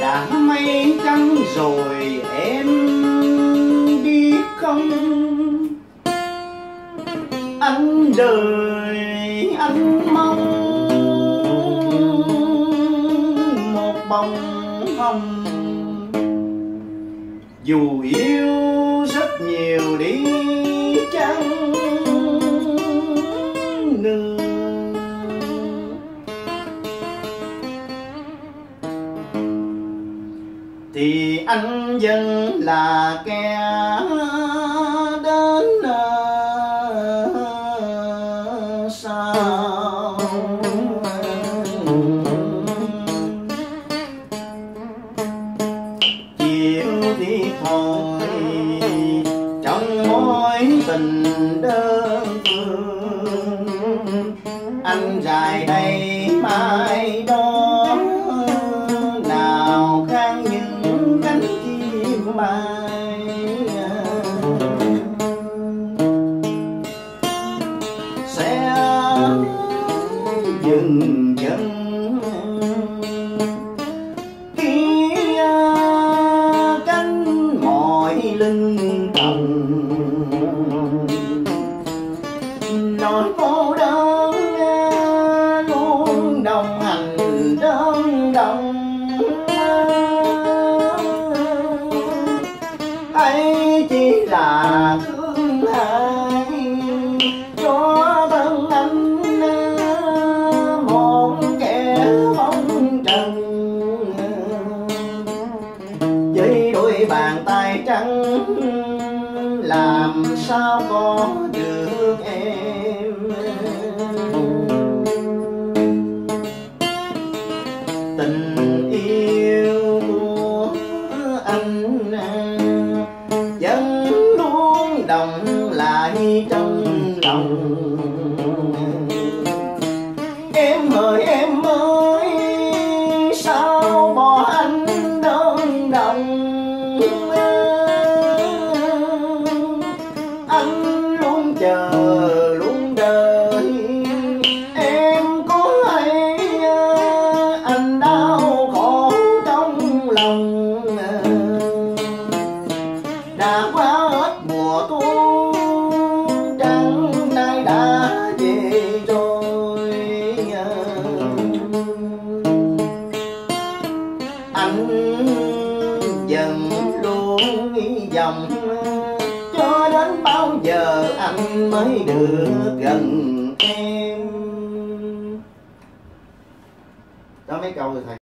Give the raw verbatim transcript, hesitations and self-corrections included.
đã mây trắng rồi em biết không, anh đời anh mong một bông hồng. Dù yêu rất nhiều đi chăng nữa, thì anh vẫn là kẻ đến sau. Chiều thì thôi trong mối tình đơn phương, anh dài đây mai đó nào khang những cánh chim bay. Sẽ dừng chân khi cánh mỏi lưng còng, nỗi cô đơn luôn đồng hành đơn đồng. Ấy chỉ là thương hại cho thân anh một kẻ bóng trần, với đôi bàn tay trắng làm sao có được em. Tình yêu của anh vẫn luôn đọng lại trong lòng. Em ơi em ơi sao bỏ anh đơn đồng, anh luôn chờ luôn đợi em có hay anh đau khổ trong lòng. Đã qua hết mùa thu trăng nay đã về rồi, anh dần luôn hy vọng cho đến bao giờ anh mới được gần em. Đó mấy câu rồi thầy.